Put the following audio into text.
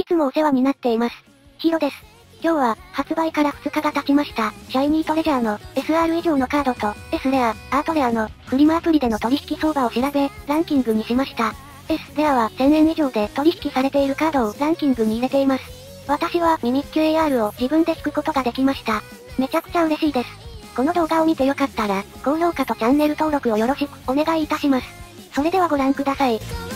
つもお世話になっています。ヒロです。今日は、発売から2日が経ちました。シャイニートレジャーの SR 以上のカードと S レア、アートレアのフリマアプリでの取引相場を調べ、ランキングにしました。S レアは1000円以上で取引されているカードをランキングに入れています。私はミミッキュ AR を自分で引くことができました。めちゃくちゃ嬉しいです。この動画を見てよかったら、高評価とチャンネル登録をよろしくお願いいたします。それではご覧ください。